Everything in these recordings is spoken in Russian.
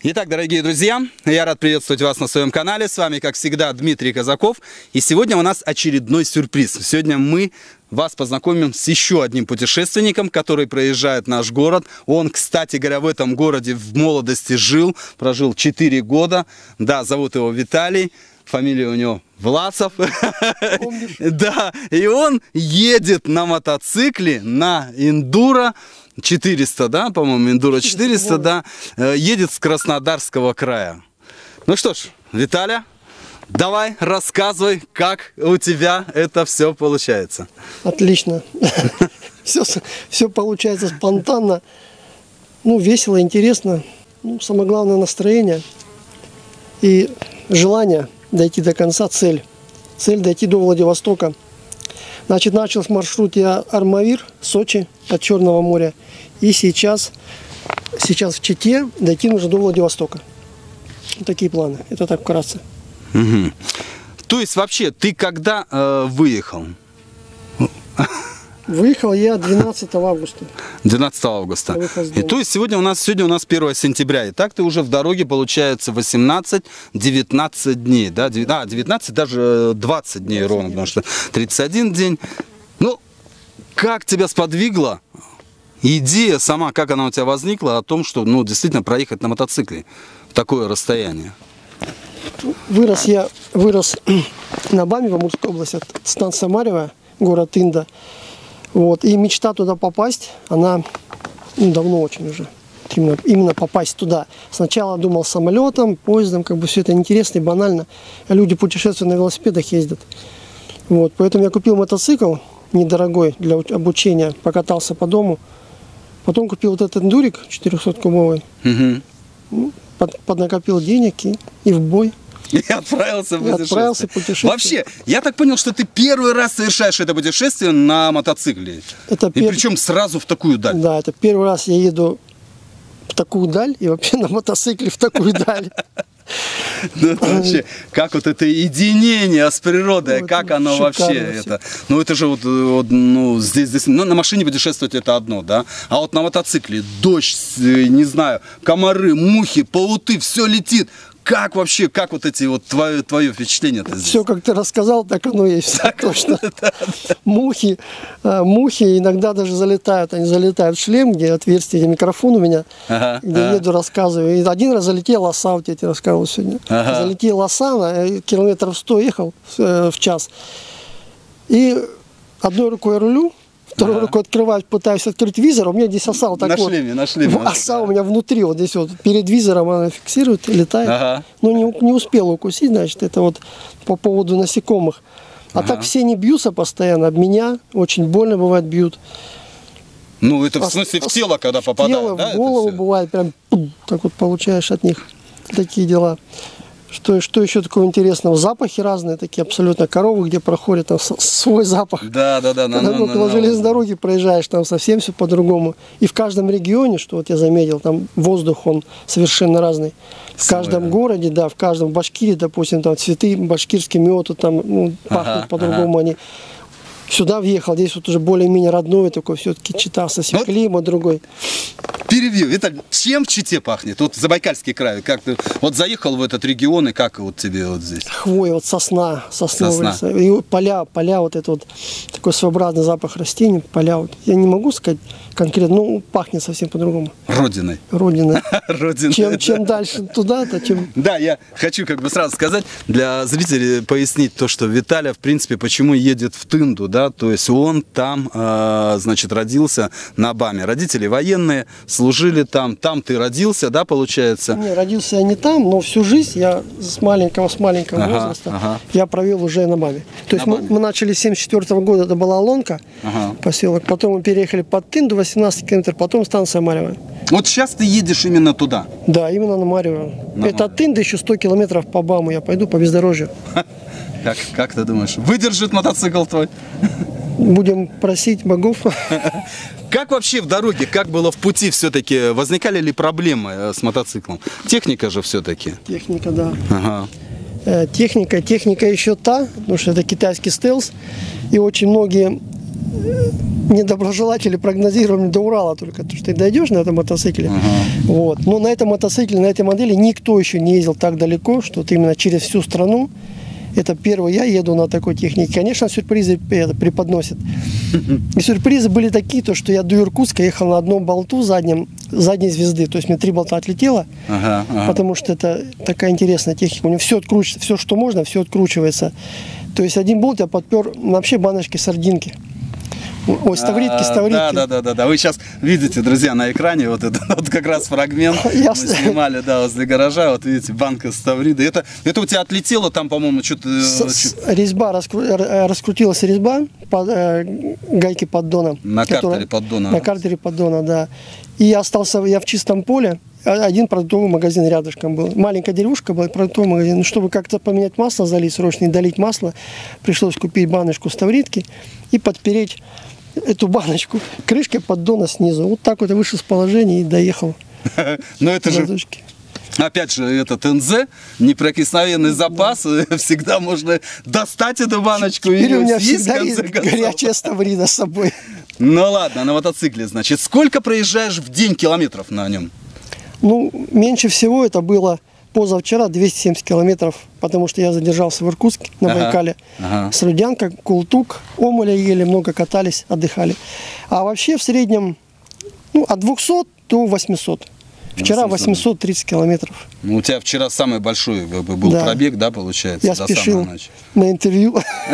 Итак, дорогие друзья, я рад приветствовать вас на своем канале. С вами, как всегда, Дмитрий Казаков. И сегодня у нас очередной сюрприз. Сегодня мы вас познакомим с еще одним путешественником, который проезжает наш город. Он, кстати говоря, в этом городе в молодости прожил 4 года. Да, зовут его Виталий. Фамилия у него Власов. Да, и он едет на мотоцикле, на Эндуро 400, да, по-моему, Эндуро 400, да, едет с Краснодарского края. Ну что ж, Виталя, давай рассказывай, как у тебя это все получается. Отлично. Все получается спонтанно. Ну, весело, интересно. Ну, самое главное — настроение и желание дойти до конца, цель. Цель — дойти до Владивостока. Значит, начал с маршрута Армавир, Сочи, от Черного моря. И сейчас в Чите дойти нужно до Владивостока. Вот такие планы. Это так вкратце. Угу. То есть вообще ты когда выехал? Выехал я 12 августа. 12 августа. И то есть сегодня у нас 1 сентября. И так ты уже в дороге, получается, 18-19 дней. Да? 19, даже 20 дней ровно, потому что 31 день. Ну, как тебя сподвигла идея сама, как она у тебя возникла, о том, что, ну, действительно проехать на мотоцикле в такое расстояние? Вырос на БАМе в Амурской области, станция Марьево, город Инда. Вот. И мечта туда попасть, она давно очень уже. Именно попасть туда. Сначала думал самолетом, поездом, как бы все это интересно и банально. Люди путешествуют на велосипедах, ездят. Вот. Поэтому я купил мотоцикл недорогой для обучения, покатался по дому. Потом купил вот этот эндурик 400-кубовый. Угу. Поднакопил денег и в бой. И отправился в путешествие. Вообще, я так понял, что ты первый раз совершаешь это путешествие на мотоцикле. И причем сразу в такую даль. Да, это первый раз я еду в такую даль и вообще на мотоцикле в такую даль. Ну, это вообще, как вот это единение с природой, как оно вообще это. Ну, это же вот ну, здесь, ну, на машине путешествовать это одно, да? А вот на мотоцикле дождь, не знаю, комары, мухи, пауты, все летит. Как вообще, как вот эти вот твое впечатление-то здесь? Все, как ты рассказал, так оно и есть. Так, точно. Мухи иногда даже залетают. Они залетают в шлем, где отверстие, где микрофон у меня, где еду, рассказываю. И один раз залетела оса, вот я тебе рассказывал сегодня. Залетела оса, километров 100 ехал в час. И одной рукой рулю, второй рукой открываю, пытаюсь открыть визор, у меня здесь оса вот так вот. На шлеме. Оса у меня внутри, вот здесь вот, перед визором она фиксирует, летает. Но не успела укусить, значит, это вот по поводу насекомых. А так все не бьются постоянно, об меня очень больно бывает бьют. Ну, это в смысле в тело, когда попадают, тело, да? В голову бывает, прям так вот получаешь от них такие дела. Что еще такого интересного? Запахи разные, такие абсолютно. Коровы, где проходят, там свой запах. Да. Когда около железной дороги проезжаешь, там совсем все по-другому. И в каждом регионе, что вот я заметил, там воздух, он совершенно разный. В каждом городе, да, в каждом, в Башкирии, допустим, там цветы, башкирский мед, там пахнут по-другому они. Сюда въехал, здесь вот уже более-менее родной такой, все-таки Чита, совсем климат другой. Перебью. Виталий, чем в Чите пахнет? Вот Забайкальский край, как ты вот заехал в этот регион, и как вот тебе вот здесь? Хвоя, вот сосна. И поля, вот это вот такой своеобразный запах растений, поля. Вот. Я не могу сказать конкретно, ну, пахнет совсем по-другому. Родиной. Чем дальше туда-то, чем... Да, я хочу как бы сразу сказать, для зрителей пояснить то, что Виталя, в принципе, почему едет в Тынду, да, то есть он там, значит, родился на БАМе. Родители военные, служили там ты родился, да, получается? Не, родился я не там, но всю жизнь я с маленького возраста я провел уже на БАМе. То есть мы начали с 1974 года, это была Лонка, поселок, потом мы переехали под Тынду, 18 километров, потом станция Марьево. Вот сейчас ты едешь именно туда? Да, именно на Марьево. Это от Тынды еще 100 километров по БАМу, я пойду по бездорожью. Как ты думаешь, выдержит мотоцикл твой? Будем просить богов. Как вообще в дороге, как было в пути все-таки? Возникали ли проблемы с мотоциклом? Техника же все-таки. Техника, да. Техника еще та, потому что это китайский стелс. И очень многие недоброжелатели прогнозировали до Урала только, то, что ты дойдешь на этом мотоцикле. Вот. Но на этом мотоцикле, на этой модели никто еще не ездил так далеко, что вот именно через всю страну. Это первый я еду на такой технике. Конечно, сюрпризы преподносят. И сюрпризы были такие, то, что я до Иркутска ехал на одном болту задней звезды. То есть мне 3 болта отлетело, потому что это такая интересная техника. У него все откручивается, все, что можно, все откручивается. То есть один болт я подпер вообще баночки сардинки. Ой, ставритки. Да. Вы сейчас видите, друзья, на экране вот это вот как раз фрагмент мы снимали, да, возле гаража. Вот видите, банка ставриды. Это у тебя отлетело там, по-моему, что-то... Резьба, раскрутилась резьба, гайки поддона. На картере поддона. На картере поддона, да. И остался я в чистом поле. Один продуктовый магазин рядышком был. Маленькая деревушка была, продуктовый магазин. Ну, чтобы как-то поменять масло, залить срочно и долить масло, пришлось купить баночку ставритки и подпереть эту баночку крышкой поддона снизу. Вот так вот я вышел с положения и доехал. Но это же... Опять же, этот НЗ, неприкосновенный запас, всегда можно достать эту баночку и у меня всегда есть горячая ставрида с собой. Ну ладно, на мотоцикле, значит, сколько проезжаешь в день километров на нем? Ну, меньше всего это было позавчера 270 километров, потому что я задержался в Иркутске, на Байкале. С Рудянка, Култук, Омуля ели, много катались, отдыхали. А вообще в среднем от 200 до 800. Вчера 830 километров. Ну, у тебя вчера самый большой был пробег, да, получается? Я спешил на интервью.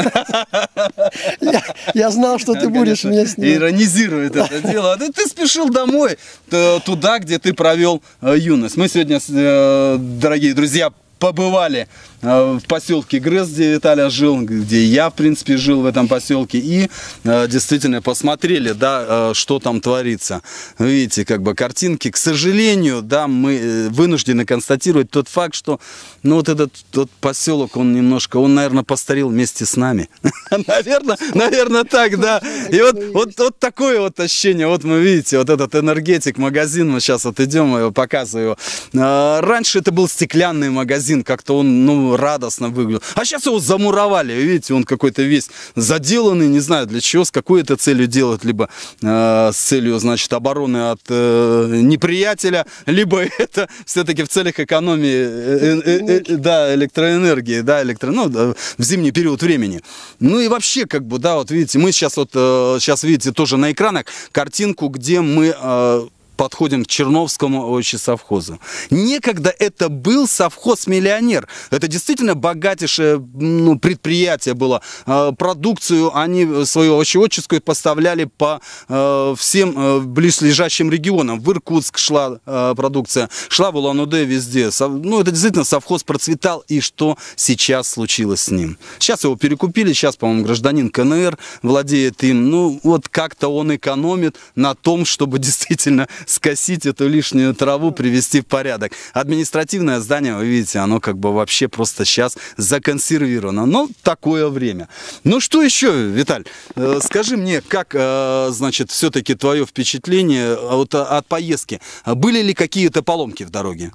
Я знал, что ты будешь меня снимать. Иронизирует это дело. А ты спешил домой, туда, где ты провел юность. Мы сегодня, дорогие друзья, побывали в поселке Грыз, где Виталя жил, где я, в принципе, жил в этом поселке, и действительно посмотрели, да, что там творится. Видите, как бы картинки. К сожалению, да, мы вынуждены констатировать тот факт, что, ну, вот этот поселок, он немножко, он, наверное, постарел вместе с нами. Наверное, так, да. И вот такое вот ощущение. Вот мы, видите, вот этот энергетик, магазин, мы сейчас вот идем, я его показываю. Раньше это был стеклянный магазин, как-то он, ну, радостно выглядел. А сейчас его замуровали, видите, он какой-то весь заделанный, не знаю для чего, с какой это целью делать, либо с целью, значит, обороны от неприятеля, либо это все-таки в целях экономии, да, электроэнергии, да, в зимний период времени. Ну и вообще, как бы, да, вот видите, мы сейчас вот, сейчас видите тоже на экранах картинку, где мы подходим к Черновскому совхозу. Некогда это был совхоз-миллионер. Это действительно богатейшее предприятие было. Продукцию они свою овощеводческую поставляли по всем близлежащим регионам. В Иркутск шла продукция, шла в Улан-Удэ, везде. Ну, это действительно совхоз процветал. И что сейчас случилось с ним? Сейчас его перекупили, сейчас, по-моему, гражданин КНР владеет им. Ну, вот как-то он экономит на том, чтобы действительно скосить эту лишнюю траву, привести в порядок. Административное здание, вы видите, оно как бы вообще просто сейчас законсервировано. Но такое время. Ну что еще, Виталь, скажи мне, как, значит, все-таки твое впечатление от поездки? Были ли какие-то поломки в дороге?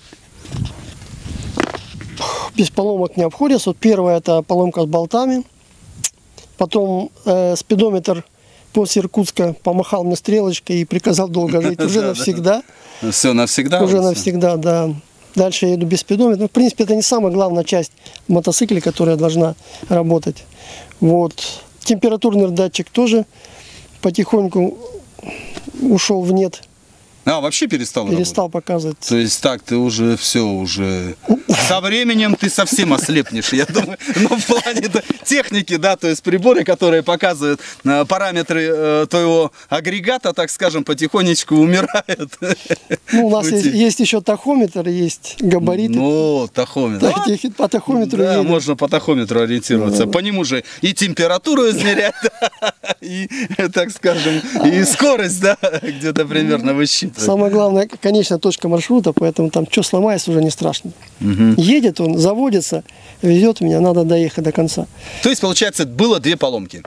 Без поломок не обходится. Вот первая — это поломка с болтами. Потом спидометр после Иркутска помахал мне стрелочкой и приказал долго жить. Уже навсегда. Все навсегда? Уже навсегда, да. Дальше я еду без спидометра. В принципе, это не самая главная часть мотоцикла, которая должна работать. Вот. Температурный датчик тоже потихоньку ушел в нет. А, вообще перестал показывать. То есть так, ты уже все, уже со временем ты совсем ослепнешь, я думаю. Но в плане техники, да, то есть приборы, которые показывают параметры твоего агрегата, так скажем, потихонечку умирают. Ну, у нас есть еще тахометр, есть габариты. Ну, тахометр. По тахометру. Да, можно по тахометру ориентироваться. По нему же и температуру измерять, и, так скажем, и скорость, да, где-то примерно высчитывать. Самое главное, конечная точка маршрута, поэтому там что сломается, уже не страшно. Едет он, заводится, везет меня, надо доехать до конца. То есть, получается, было 2 поломки?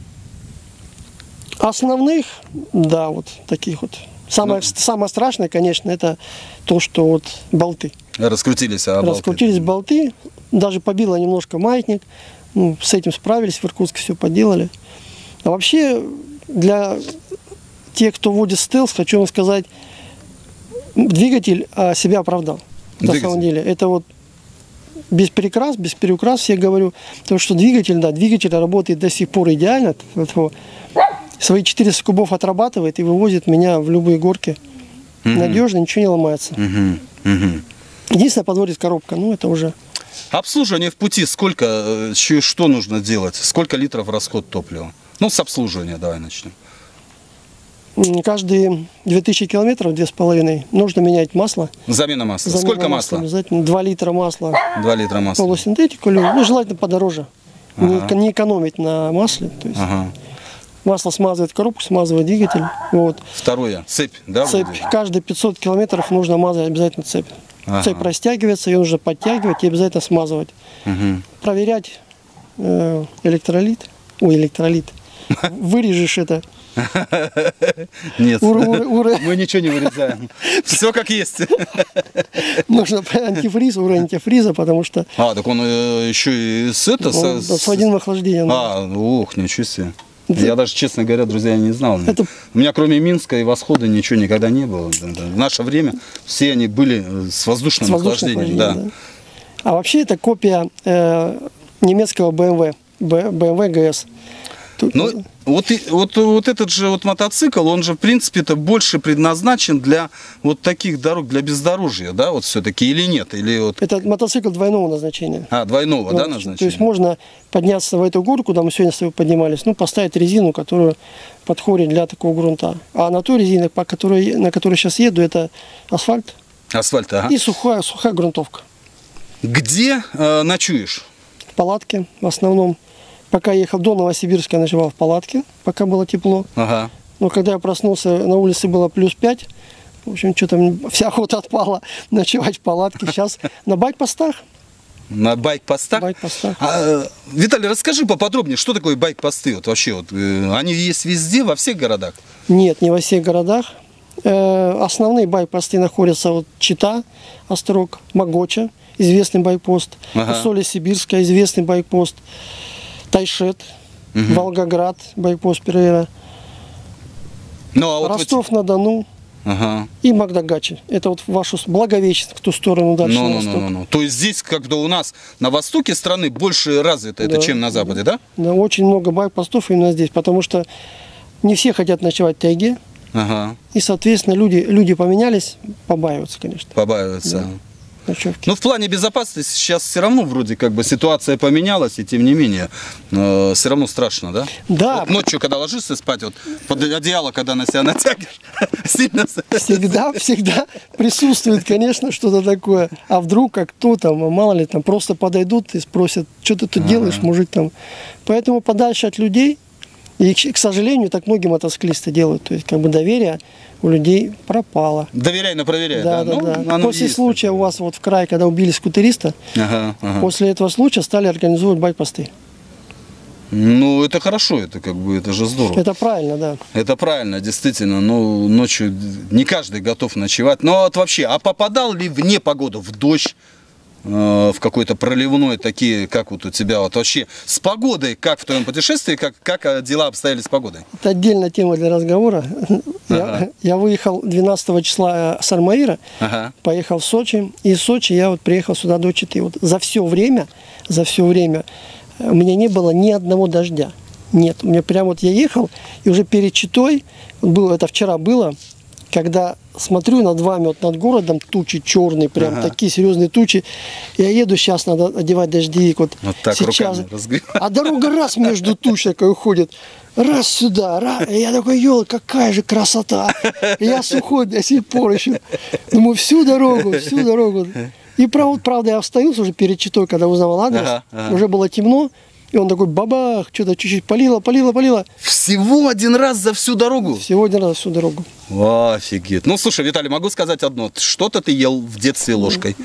Основных, да, вот таких вот. Самое страшное, конечно, это то, что вот болты. Раскрутились, Раскрутились болты, даже побило немножко маятник. Ну, с этим справились, в Иркутске все поделали. А вообще, для тех, кто водит стелс, хочу вам сказать, двигатель себя оправдал. На самом деле. Это вот без переукрас, я говорю, потому что двигатель, да, двигатель работает до сих пор идеально. Свои 400 кубов отрабатывает и вывозит меня в любые горки. Надежно, ничего не ломается. Единственное, подводит коробка, ну это уже... Обслуживание в пути сколько, что нужно делать? Сколько литров расход топлива? Ну, с обслуживания давай начнем. Каждые 2000 километров, 2,5, нужно менять масло. Замена масла. Сколько масла? Обязательно 2 литра масла. 2 литра масла. Полусинтетику, ну, желательно подороже. Не экономить на масле. То есть масло смазывает коробку, смазывает двигатель. Вот. Второе. Цепь, да? Цепь. Каждые 500 километров нужно мазать обязательно цепь. Цепь растягивается, ее нужно подтягивать и обязательно смазывать. Проверять электролит. Ой, электролит. Вырежешь это. Нет, мы ничего не вырезаем. Все как есть. Нужно антифриз, уровень антифриза, потому что... Так он еще и с водяным охлаждением. Ох, ничего себе. Я даже, честно говоря, друзья, не знал. У меня кроме Минска и Восхода ничего никогда не было. В наше время все они были с воздушным охлаждением. Да. А вообще это копия немецкого BMW GS. Ну, вот этот же вот мотоцикл, он же, в принципе-то, больше предназначен для вот таких дорог, для бездорожья, да, вот все-таки, или нет? Или вот... Это мотоцикл двойного назначения. Двойного, вот, да, назначения? То есть можно подняться в эту гору, куда мы сегодня с тобой поднимались, ну, поставить резину, которая подходит для такого грунта. А на той резине, на которой сейчас еду, это асфальт. Асфальт, И сухая грунтовка. Где ночуешь? В палатке, в основном. Пока я ехал до Новосибирска, я ночевал в палатке, пока было тепло. Но когда я проснулся, на улице было +5. В общем, что-то вся охота отпала ночевать в палатке. Сейчас на байк-постах. На байк-постах? Байк-постах. Виталий, расскажи поподробнее, что такое байк-посты? Вот вообще, вот, они есть везде, во всех городах? Нет, не во всех городах. Основные байк-посты находятся вот Чита, Острог, Могоча, известный байк-пост, Соли-Сибирская, известный байк-пост. Тайшет, Волгоград, байк-пост Перейра, Ростов-на-Дону и Магдагачи. Это вот в вашу Благовещенск, в ту сторону дальше на восток. То есть здесь, когда у нас на востоке страны больше развито это, чем на западе, да? Да, очень много байк-постов именно здесь, потому что не все хотят ночевать в тайге. И, соответственно, люди поменялись, побаиваются, конечно. Побаиваются. Да. Ну, в плане безопасности сейчас все равно вроде как бы ситуация поменялась, и тем не менее, все равно страшно, да? Да. Вот ночью, когда ложишься спать, вот под одеяло, когда на себя натягиваешь, сильно... Всегда присутствует, конечно, что-то такое. А вдруг, как кто там, мало ли, там просто подойдут и спросят, что ты тут делаешь, мужик там. Поэтому подальше от людей, и, к сожалению, так многие мотоциклисты делают, то есть как бы доверие у людей пропало. Доверяй, но проверяй. Да. После случая у вас вот в крае, когда убили скутериста, после этого случая стали организовывать байк-посты. Ну, это хорошо, это как бы, это же здорово. Это правильно, да. Это правильно, действительно, но ночью не каждый готов ночевать. Но вот вообще, а попадал ли в непогоду, в дождь, в какой-то проливной, такие, как вот у тебя, вот вообще с погодой, как в твоем путешествии, как дела обстояли с погодой? Это отдельная тема для разговора. Я выехал 12 числа с Армавира, поехал в Сочи, и из Сочи я вот приехал сюда до Читы. Вот за все время у меня не было ни одного дождя. Нет, у меня прям вот я ехал, и уже перед Читой, это вчера было, когда смотрю над вами, вот над городом, тучи черные, прям такие серьезные тучи. Я еду, сейчас надо одевать дождевик. Вот так сейчас. А дорога раз между туч такой уходит. Раз сюда, раз. И я такой, ёл, какая же красота. И я сухой до сих пор еще. Думаю, всю дорогу. И правда, я остановился уже перед Читой, когда узнавал адрес. Уже было темно. И он такой, бабах, что-то чуть-чуть полило. Всего один раз за всю дорогу? Всего один раз за всю дорогу. Офигеть. Ну, слушай, Виталий, могу сказать одно. Что-то ты ел в детстве ложкой.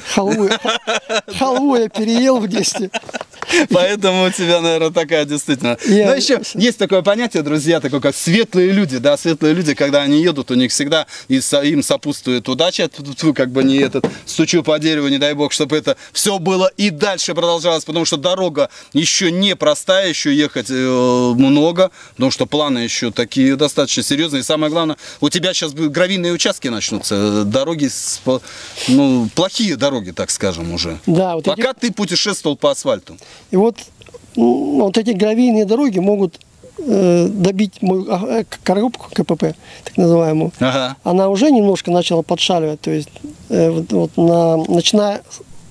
Халву я переел в детстве. Поэтому у тебя, наверное, такая действительно... Но еще есть такое понятие, друзья, такое как светлые люди. Да, светлые люди, когда они едут, у них всегда им сопутствует удача. Как бы не этот, стучу по дереву, не дай бог, чтобы это все было и дальше продолжалось, потому что дорога еще не простая, еще ехать много, потому что планы еще такие достаточно серьезные. И самое главное, у тебя сейчас гравийные участки начнутся, дороги, ну, плохие дороги, так скажем, уже. Да, вот пока ты путешествовал по асфальту. И вот эти гравийные дороги могут добить мою коробку КПП, так называемую. Ага. Она уже немножко начала подшаливать, то есть начиная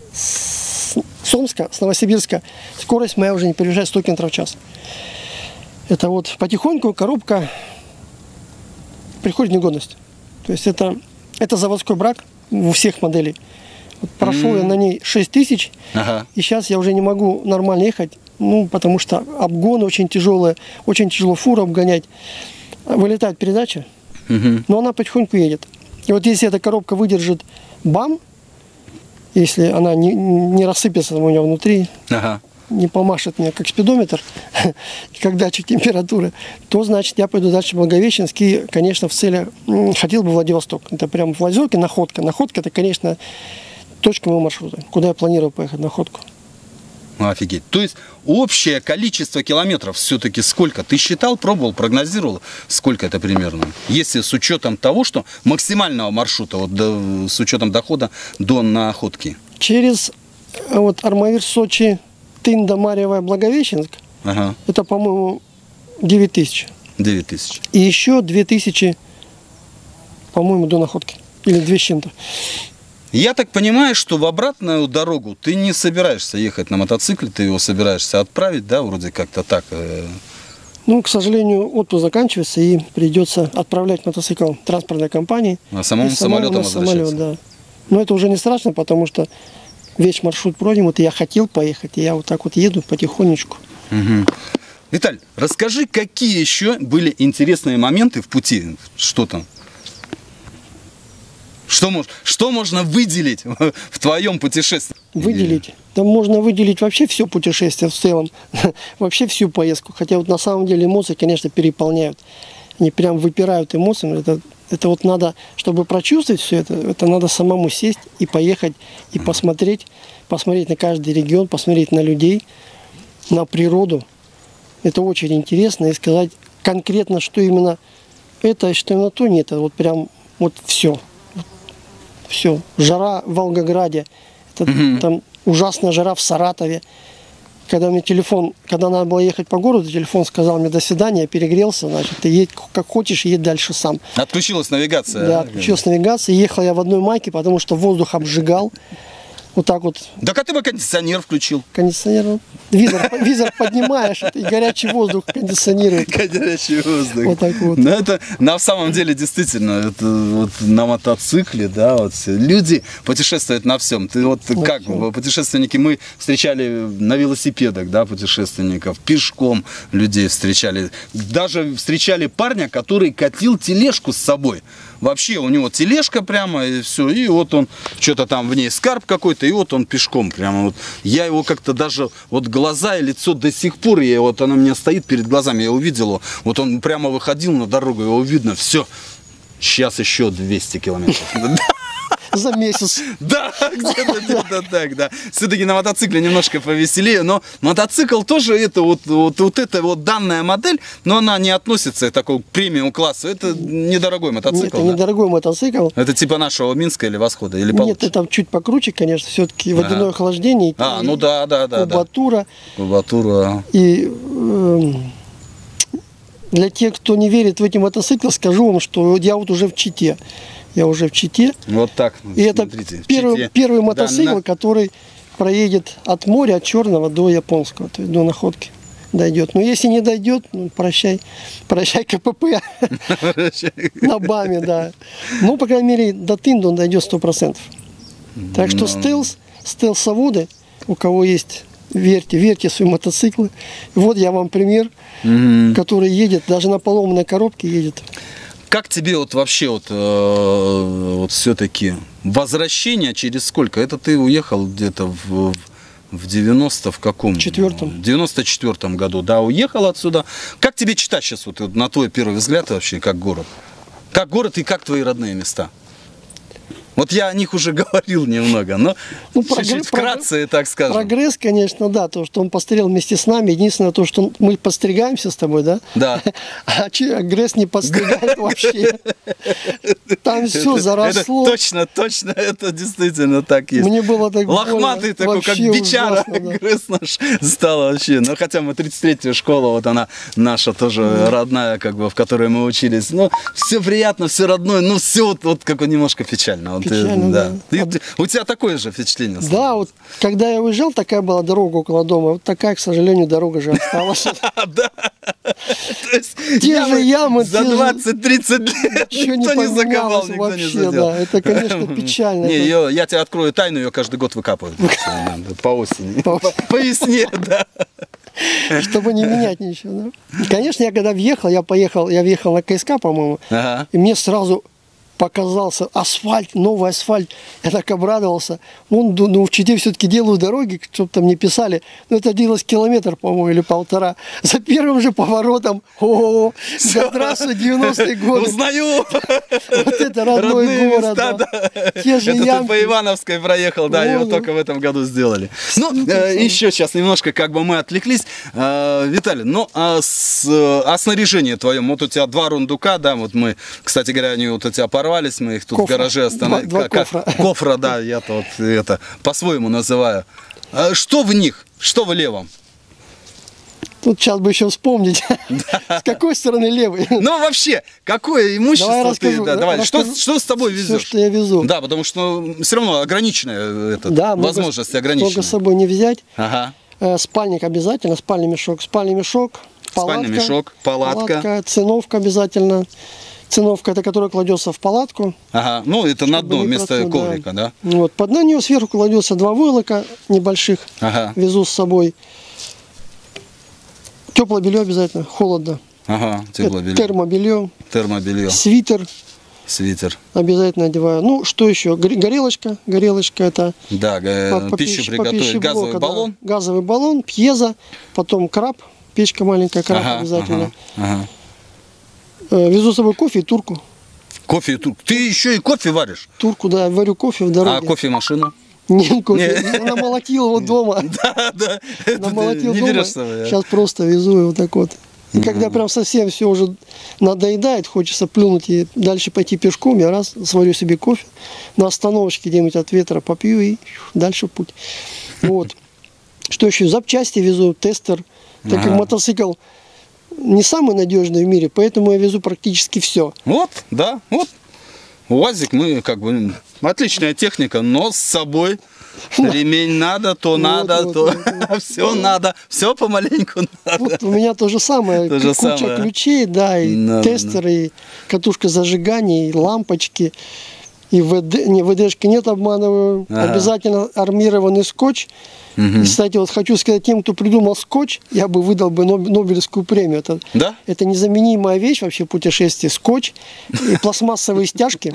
с Сомска, с Новосибирска, скорость моя уже не превышает 100 км в час. Это вот потихоньку коробка приходит в негодность. То есть это заводской брак у всех моделей. Вот прошел я на ней 6000, и сейчас я уже не могу нормально ехать, ну, потому что обгон очень тяжелый, очень тяжело фуру обгонять. Вылетает передача, но она потихоньку едет. И вот если эта коробка выдержит бам, если она не рассыпется у меня внутри, не помашет мне как спидометр, как датчик температуры, то значит я пойду дальше в Благовещенск и, конечно, в целях хотел бы Владивосток. Это прям в Лазерке находка. Находка — это, конечно, точка моего маршрута, куда я планирую поехать, находку. Офигеть. То есть общее количество километров все-таки сколько? Ты считал, пробовал, прогнозировал, сколько это примерно? Если с учетом того, что максимального маршрута, вот с учетом дохода до находки. Через вот Армавир, Сочи, Тында, Марьево, Благовещенск, это, по-моему, 9000. 9000. И еще 2000, по-моему, до находки. Или 2 с чем-то. Я так понимаю, что в обратную дорогу ты не собираешься ехать на мотоцикле, ты его собираешься отправить, да, вроде как-то так? Ну, к сожалению, отпуск заканчивается, и придется отправлять мотоцикл транспортной компании. А самому самолетом возвращаться? Да. Но это уже не страшно, потому что весь маршрут пройдем, вот я хотел поехать, и я вот так вот еду потихонечку. Виталь, расскажи, какие еще были интересные моменты в пути, что там? Что можно выделить в твоем путешествии? Выделить? Да можно выделить вообще все путешествие в целом, вообще всю поездку. Хотя вот на самом деле эмоции, конечно, переполняют. Они прям выпирают эмоциями. Это вот надо, чтобы прочувствовать все это надо самому сесть и поехать, и посмотреть на каждый регион, посмотреть на людей, на природу. Это очень интересно. И сказать конкретно, что именно это, что именно то, нет. Это вот прям вот все. Все. Жара в Волгограде. Там ужасная жара в Саратове. Когда мне когда надо было ехать по городу, телефон сказал мне: до свидания, я перегрелся, значит, ты едь как хочешь, едь дальше сам. Отключилась навигация. Да, отключилась навигация. Ехал я в одной майке, потому что воздух обжигал. Вот так вот. Да как ты бы кондиционер включил? Кондиционер. Визор поднимаешь, и горячий воздух кондиционирует. Горячий воздух. Вот так вот. Но это на самом деле действительно, это вот на мотоцикле, да, вот люди путешествуют на всем. Ты вот как путешественники, мы встречали на велосипедах, да, путешественников, пешком людей встречали. Даже встречали парня, который катил тележку с собой. Вообще у него тележка прямо, и все, и вот он, что-то там в ней скарб какой-то, и вот он пешком прямо. Вот. Я его как-то даже, вот глаза и лицо до сих пор, вот она у меня стоит перед глазами, я увидел его, вот он прямо выходил на дорогу, его видно, все, сейчас еще 200 километров. За месяц. Да, где-то так, да. Все-таки на мотоцикле немножко повеселее, но мотоцикл тоже это вот эта вот данная модель, но она не относится к такому премиум классу. Это недорогой мотоцикл. Это недорогой мотоцикл. Это типа нашего Минска или Восхода, или получше? Нет, это чуть покруче, конечно, все-таки водяное охлаждение. Ну да. Кубатура. Кубатура. И для тех, кто не верит в эти мотоциклы, скажу вам, что я вот уже в Чите. Я уже в Чите. Вот так. И смотрите, это первый мотоцикл, да, который проедет от моря, от Черного до Японского, то есть до находки дойдет. Но если не дойдет, ну, прощай КПП на БАМе, да. Ну, по крайней мере, до Тынды он дойдет 100%. Так что стелсоводы, у кого есть, верьте в свои мотоциклы. Вот я вам пример, который едет, даже на поломанной коробке едет. Как тебе вот вообще вот все-таки возвращение через сколько? Это ты уехал где-то в 90 в каком? В 94-м году, да, уехал отсюда. Как тебе читать сейчас, вот на твой первый взгляд вообще, как город? Как город и как твои родные места? Вот я о них уже говорил немного, но чуть-чуть вкратце, так скажем. Прогресс, конечно, да, то, что он пострел вместе с нами. Единственное, то, что мы подстригаемся с тобой, да? Да. А Гресс не подстригает вообще. Там все заросло. Точно, это действительно так есть. Мне было так лохматый такой, как бичара, Гресс наш стал вообще. Ну, хотя мы 33-я школа, вот она наша тоже родная, как бы, в которой мы учились. Ну, все приятно, все родное, но все вот как немножко печально. Печально, да. У тебя такое же впечатление? Да, вот когда я уезжал, такая была дорога около дома. Вот такая, к сожалению, дорога же осталась. Да. Те же ямы. За 20-30 лет никто не заковал, никто не задел. Да, это, конечно, печально. Не, я тебе открою тайну, ее каждый год выкапывают. По осени. По весне, да. Чтобы не менять ничего. Да? Конечно, я когда въехал, я въехал на КСК, по-моему, и мне сразу показался асфальт, новый асфальт. Я так обрадовался. Ну, в Чите все-таки делают дороги, чтобы там не писали. Но это длилось километр, по-моему, или 1,5. За первым же поворотом, здравствуй, 90-е годы. Узнаю! Вот это родной город. Места, да. Те же ямки. Ты по Ивановской проехал, да, его только в этом году сделали. Ну, еще сейчас немножко как бы мы отвлеклись. Виталий, ну, о снаряжении твоем. Вот у тебя 2 рундука, да, вот мы, кстати говоря, они вот у тебя порвались, мы их тут в гараже остановили. 2 кофра. Кофра, да, я-то вот это по-своему называю. Что в них? Что в левом? Тут сейчас бы еще вспомнить, с какой стороны левый. Ну, вообще, какое имущество ты... Давай, что с тобой везешь? Все, что я везу. Да, потому что все равно ограниченная возможность ограничена. Много с собой не взять. Ага. Спальник обязательно, спальный мешок, палатка, циновка обязательно. Циновка, это которая кладется в палатку. Ага, ну это на дно вместо коврика, да? Вот, под нее сверху кладется 2 войлока небольших, везу с собой. Теплое белье обязательно, холодно. Ага, теплое белье. Термобелье. Свитер. Обязательно одеваю. Ну, что еще? Горелочка это... Да, пищу приготовить. Газовый баллон. Да. Газовый баллон, пьеза, потом краб, печка маленькая, краб обязательно. Везу с собой кофе и турку. Кофе и турку? Ты еще и кофе варишь? Турку, да, варю кофе в дороге. А кофемашину? Нет, кофе. Я намолотил его дома. Да. Намолотил дома. Сейчас просто везу его вот так вот. И когда прям совсем все уже надоедает, хочется плюнуть и дальше пойти пешком, я сварю себе кофе, на остановочке где-нибудь от ветра попью и дальше в путь. Вот. Что еще? Запчасти везу, тестер. Так как мотоцикл не самый надежный в мире, поэтому я везу практически все. Вот, да, вот. УАЗик, мы как бы отличная техника, но с собой ремень надо, то надо, то все надо, все помаленьку надо. Вот у меня то же самое, куча ключей, да, и тестер, и катушка зажигания, и лампочки, и ВДшки нет, обманываю, обязательно армированный скотч. И, кстати, вот хочу сказать тем, кто придумал скотч, я бы выдал бы Нобелевскую премию. Это незаменимая вещь вообще путешествие. Скотч и пластмассовые стяжки.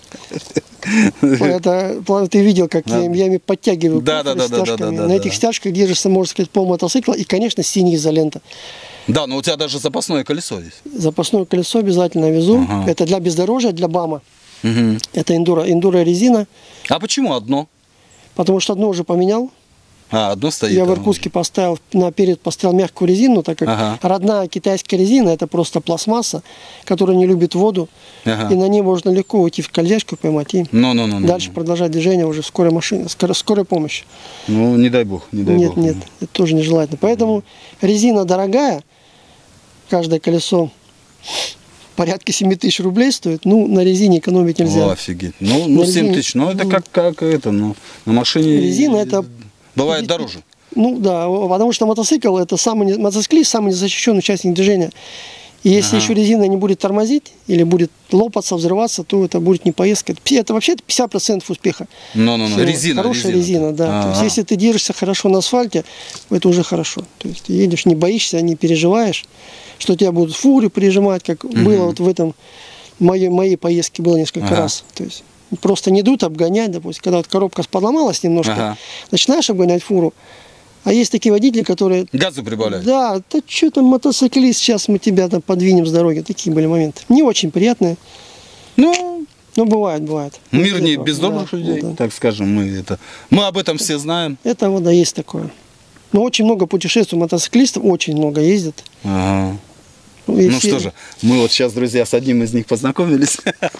Ты видел, как я ими подтягиваю стяжками. На этих стяжках держится, можно сказать, пол мотоцикла и, конечно, синяя изолента. Да, но у тебя даже запасное колесо есть. Запасное колесо обязательно везу. Это для бездорожья, для БАМа. Это эндуро резина. А почему одно? Потому что одно уже поменял. Одно стоит. Я в Иркутске поставил мягкую резину, так как родная китайская резина это просто пластмасса, которая не любит воду. И на ней можно легко уйти в колдяшку, поймать и дальше продолжать движение уже скорой машины, скорой помощи. Ну, не дай бог, Нет, это тоже нежелательно. Поэтому резина дорогая, каждое колесо порядка 7 тысяч рублей стоит, ну, на резине экономить нельзя. О, офигеть. Ну 7 тысяч, ну, это как это, ну, на машине... Резина это... Бывает дороже. Ну, да, потому что мотоцикл, это мотоциклист, самый незащищенный участник движения. И если еще резина не будет тормозить, или будет лопаться, взрываться, то это будет не поездка. Это вообще 50% успеха. Резина. Хорошая резина, да. То есть, если ты держишься хорошо на асфальте, это уже хорошо. То есть, ты едешь, не боишься, не переживаешь, что тебя будут фуры прижимать, как было вот в этом мои поездки было несколько раз. То есть просто не идут обгонять, допустим, когда вот коробка подломалась немножко, начинаешь обгонять фуру, а есть такие водители, которые... Газу прибавляют. Да, да что там, мотоциклист, сейчас мы тебя там подвинем с дороги. Такие были моменты. Не очень приятные. Ну, бывает. Мир не без добрых людей, так скажем. Мы об этом все знаем. Это вот, да, есть такое. Но очень много путешествует мотоциклистов, очень много ездят. Ага. Ну что же, мы вот сейчас, друзья, с одним из них познакомились.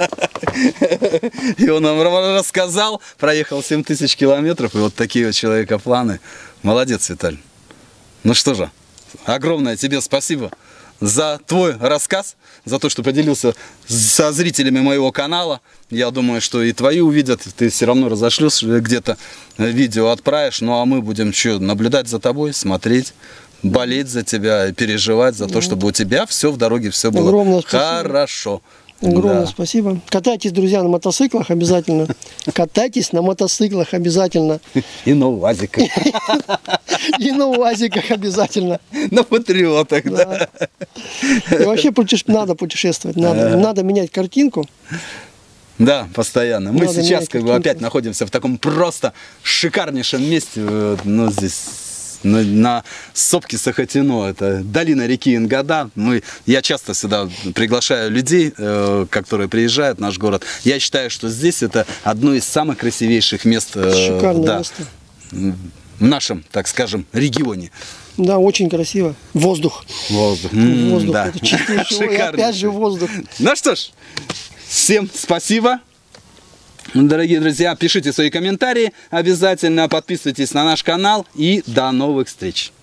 И он нам рассказал, проехал 7000 километров, и вот такие вот человекопланы. Молодец, Виталий. Ну что же, огромное тебе спасибо за твой рассказ, за то, что поделился со зрителями моего канала. Я думаю, что и твои увидят, ты все равно разошлешь, где-то видео отправишь. Ну а мы будем что, наблюдать за тобой, смотреть, болеть за тебя, переживать за то, чтобы у тебя все в дороге, все было хорошо. Огромное спасибо. Катайтесь, друзья, на мотоциклах обязательно. Катайтесь на мотоциклах обязательно. И на УАЗиках. И на УАЗиках обязательно. На патриотах, да. И вообще надо путешествовать, надо менять картинку. Да, постоянно. Мы сейчас как бы опять находимся в таком просто шикарнейшем месте. Ну, здесь... На сопке Сахатино, это долина реки Ингода. Я часто сюда приглашаю людей, которые приезжают в наш город. Я считаю, что здесь это одно из самых красивейших мест место. В нашем, так скажем, регионе. Да, очень красиво. Воздух. Воздух, да. Это чистейший, и опять же воздух. Ну что ж, всем спасибо. Дорогие друзья, пишите свои комментарии обязательно, подписывайтесь на наш канал и до новых встреч!